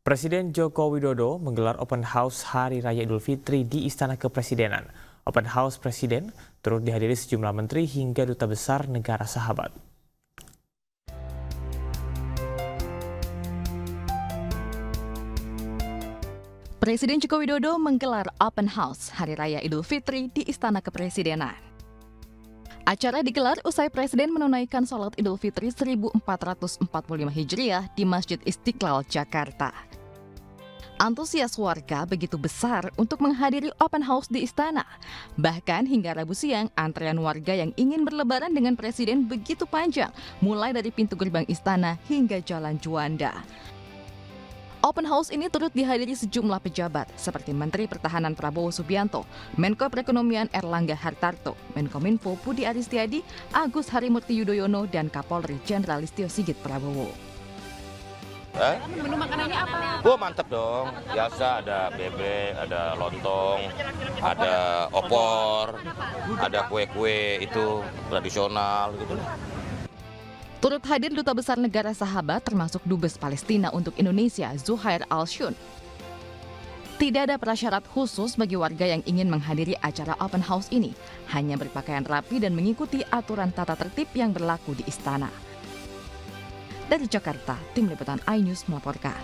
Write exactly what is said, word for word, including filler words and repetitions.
Presiden Joko Widodo menggelar open house Hari Raya Idul Fitri di Istana Kepresidenan. Open house Presiden turut dihadiri sejumlah menteri hingga duta besar negara sahabat. Presiden Joko Widodo menggelar open house Hari Raya Idul Fitri di Istana Kepresidenan. Acara digelar usai Presiden menunaikan sholat Idul Fitri seribu empat ratus empat puluh lima Hijriah di Masjid Istiqlal, Jakarta. Antusias warga begitu besar untuk menghadiri open house di istana. Bahkan hingga Rabu siang, antrean warga yang ingin berlebaran dengan Presiden begitu panjang, mulai dari pintu gerbang istana hingga Jalan Juanda. Open house ini turut dihadiri sejumlah pejabat seperti Menteri Pertahanan Prabowo Subianto, Menko Perekonomian Erlangga Hartarto, Menkominfo Budi Aristiadi, Agus Harimurti Yudhoyono, dan Kapolri Jenderal Listio Sigit Prabowo. Eh? Menu makanannya apa? Wah, mantep dong. Biasa ada bebek, ada lontong, ada opor, ada kue-kue itu tradisional gitu. Turut hadir Duta Besar Negara Sahabat termasuk Dubes Palestina untuk Indonesia, Zuhair Al-Shun. Tidak ada prasyarat khusus bagi warga yang ingin menghadiri acara open house ini, hanya berpakaian rapi dan mengikuti aturan tata tertib yang berlaku di istana. Dari Jakarta, Tim Liputan iNews melaporkan.